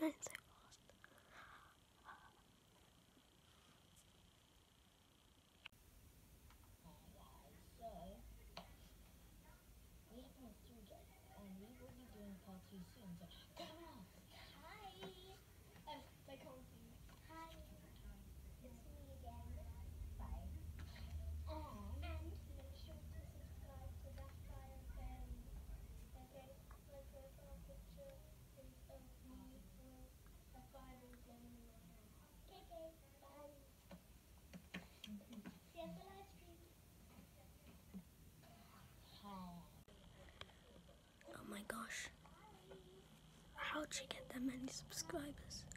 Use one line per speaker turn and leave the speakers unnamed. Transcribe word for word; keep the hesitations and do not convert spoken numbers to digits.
going so fast.
So, we have no food yet, and we will be doing part two soon, so come on! Hi! Oh, they can't see me. Hi! It's me again. Bye. And, and make sure to subscribe to Vampire Fairies. Okay? My profile picture is of me with a Bible going in my hand. Okay, okay, bye. See you at the live stream.
Oh my gosh. How'd she get that many subscribers?